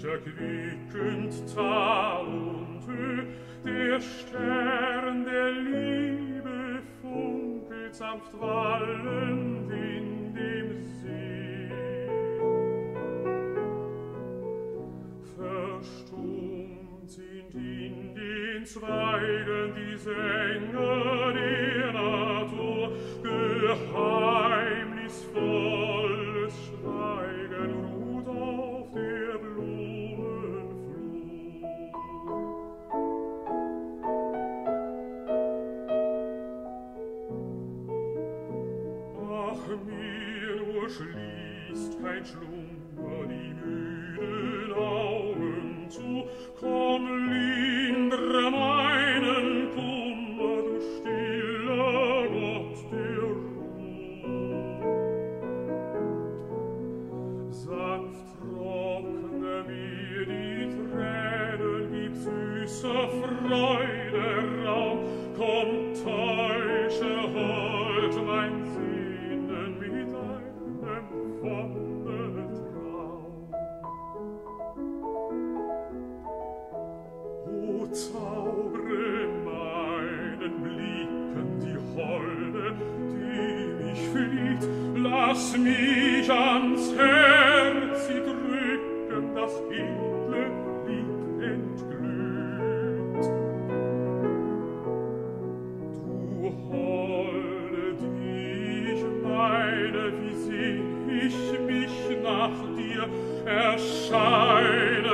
erquickend Tag und Höh, der Stern der Liebe funkelt sanft wallend in dem See. Verstummt sind in den Zweigen die Sänger der Natur, geheimnisvolles Schweigen ruht auf der Blumenflur. Ach, mir nur schließt kein Schlummer die müden Augen zu, komm, lindre meinen Kummer, du stiller Gott der Ruhe. Sanft trockne mir die Tränen, gib süßer Freude Raum, komm, täusche hold mein Sinnen mit einem Wonnetraum. O zaubere meinen Blicken die Holde, die mich flieht, lass mich ans Herz sie drücken, das edle Lieb entglüht. Du Holde, die ich meine, wie seh ich mich nach dir, erscheine